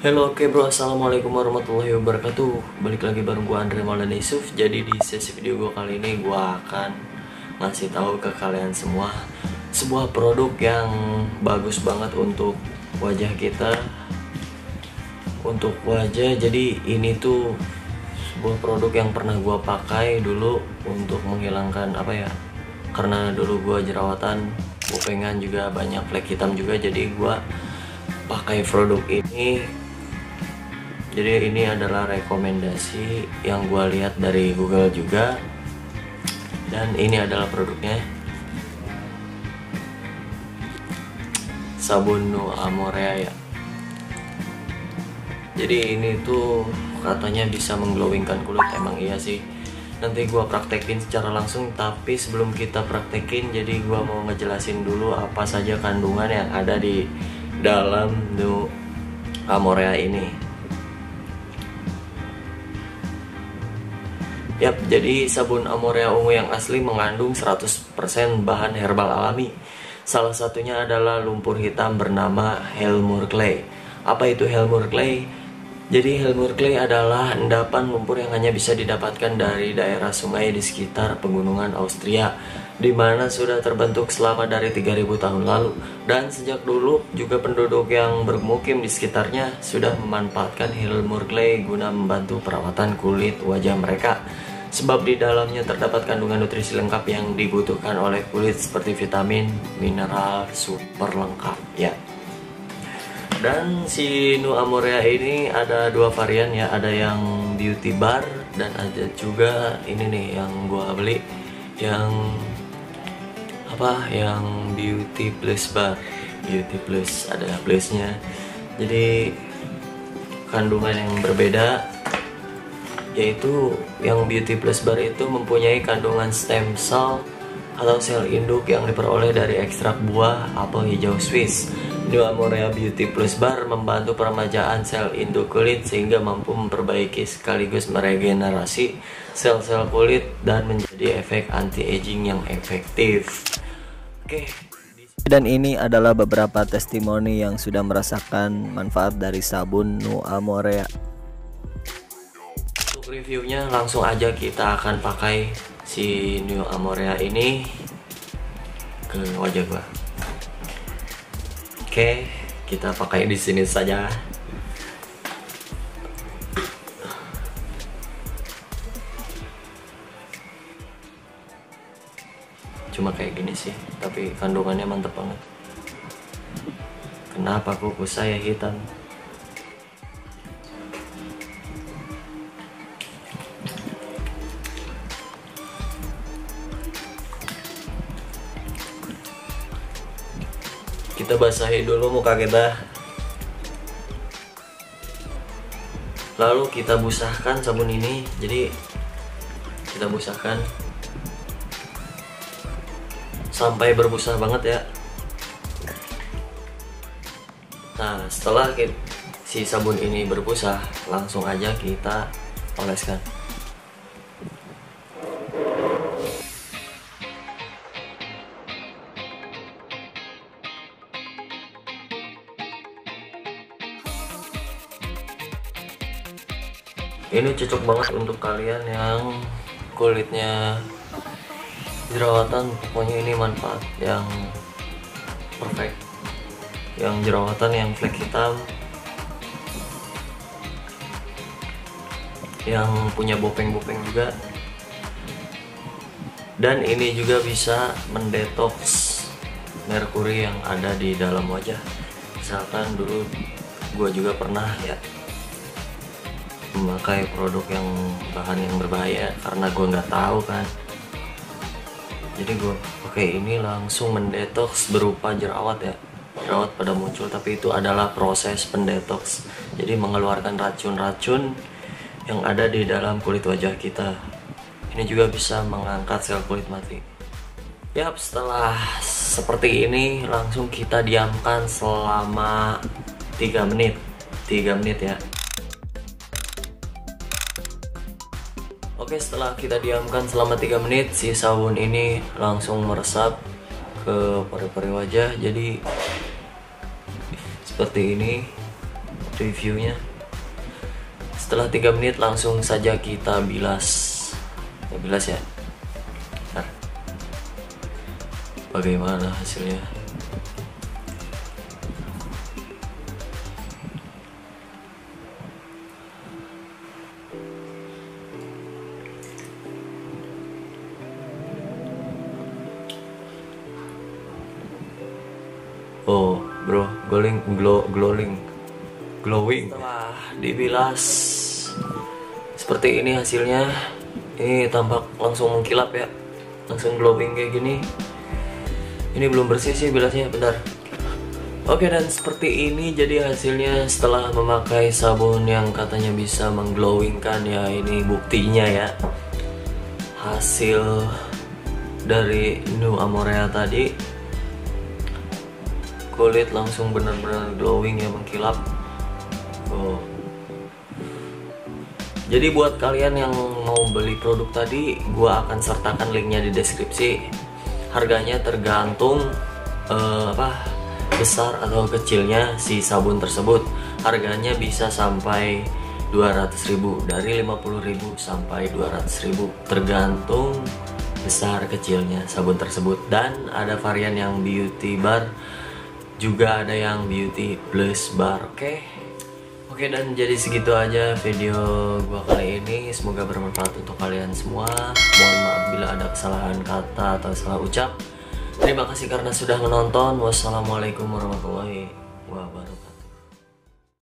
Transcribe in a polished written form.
Halo, oke bro, assalamualaikum warahmatullahi wabarakatuh. Balik lagi bareng gue Andre Maulana Yusuf. Jadi di sesi video gue kali ini gue akan ngasih tahu ke kalian semua sebuah produk yang bagus banget untuk wajah kita, untuk wajah. Jadi ini tuh sebuah produk yang pernah gue pakai dulu untuk menghilangkan karena dulu gue jerawatan, kupengan juga banyak flek hitam juga. Jadi gue pakai produk ini. Jadi ini adalah rekomendasi yang gue lihat dari Google juga, dan ini adalah produknya, sabun Nu Amorea ya. Jadi ini tuh katanya bisa mengglowingkan kulit. Emang iya sih, nanti gue praktekin secara langsung. Tapi sebelum kita praktekin, jadi gue mau ngejelasin dulu apa saja kandungan yang ada di dalam Nu Amorea ini. Yap, jadi sabun Amorea ungu yang asli mengandung 100% bahan herbal alami. Salah satunya adalah lumpur hitam bernama Helmur Clay. Apa itu Helmur Clay? Jadi Helmur Clay adalah endapan lumpur yang hanya bisa didapatkan dari daerah sungai di sekitar pegunungan Austria, di mana sudah terbentuk selama dari 3000 tahun lalu. Dan sejak dulu juga penduduk yang bermukim di sekitarnya sudah memanfaatkan Helmur Clay guna membantu perawatan kulit wajah mereka. Sebab di dalamnya terdapat kandungan nutrisi lengkap yang dibutuhkan oleh kulit seperti vitamin, mineral, super lengkap ya. Dan si Nu Amorea ini ada dua varian ya, ada yang beauty bar dan ada juga ini nih yang gua beli yang beauty plus bar, beauty plus, ada plusnya. Jadi kandungan yang berbeda, yaitu yang beauty plus bar itu mempunyai kandungan stem cell atau sel induk yang diperoleh dari ekstrak buah apel hijau Swiss. Nu Amorea Beauty Plus Bar membantu peremajaan sel induk kulit sehingga mampu memperbaiki sekaligus meregenerasi sel-sel kulit dan menjadi efek anti-aging yang efektif. Oke. Dan ini adalah beberapa testimoni yang sudah merasakan manfaat dari sabun Nu Amorea. Untuk reviewnya langsung aja kita akan pakai si Nu Amorea ini ke wajah gua. Oke, kita pakai di sini saja. Cuma kayak gini sih, tapi kandungannya mantep banget. Kenapa kuku saya hitam? Kita basahi dulu muka kita, lalu kita busahkan sabun ini. Jadi kita busahkan sampai berbusa banget ya. Nah, setelah si sabun ini berbusa, langsung aja kita oleskan. Ini cocok banget untuk kalian yang kulitnya jerawatan. Pokoknya ini manfaat yang perfect. Yang jerawatan, yang flek hitam, yang punya bopeng-bopeng juga. Dan ini juga bisa mendetoks merkuri yang ada di dalam wajah. Misalkan dulu gue juga pernah ya memakai produk yang bahan yang berbahaya karena gue nggak tahu kan. Jadi gue pakai ini langsung mendetoks berupa jerawat ya, jerawat pada muncul, tapi itu adalah proses pendetoks. Jadi mengeluarkan racun-racun yang ada di dalam kulit wajah kita. Ini juga bisa mengangkat sel kulit mati. Yap, setelah seperti ini langsung kita diamkan selama 3 menit ya. Oke, setelah kita diamkan selama 3 menit, si sabun ini langsung meresap ke pori-pori wajah. Jadi seperti ini. reviewnya. Setelah 3 menit langsung saja kita bilas. Ya, bilas ya. Nah, bagaimana hasilnya? Oh bro, glowing. Setelah dibilas seperti ini hasilnya. Ini tampak langsung mengkilap ya, langsung glowing kayak gini. Ini belum bersih sih bilasnya, bentar. Oke, dan seperti ini jadi hasilnya setelah memakai sabun yang katanya bisa mengglowingkan ya. Ini buktinya ya, hasil dari Nu Amorea tadi. Kulit langsung benar-benar glowing ya, mengkilap. Oh. Jadi buat kalian yang mau beli produk tadi, gua akan sertakan linknya di deskripsi. Harganya tergantung besar atau kecilnya si sabun tersebut. Harganya bisa sampai 200.000, dari 50.000 sampai 200.000, tergantung besar kecilnya sabun tersebut. Dan ada varian yang beauty bar, juga ada yang beauty plus bar. Oke, dan jadi segitu aja video gua kali ini. Semoga bermanfaat untuk kalian semua. Mohon maaf bila ada kesalahan kata atau salah ucap. Terima kasih karena sudah menonton. Wassalamualaikum warahmatullahi wabarakatuh.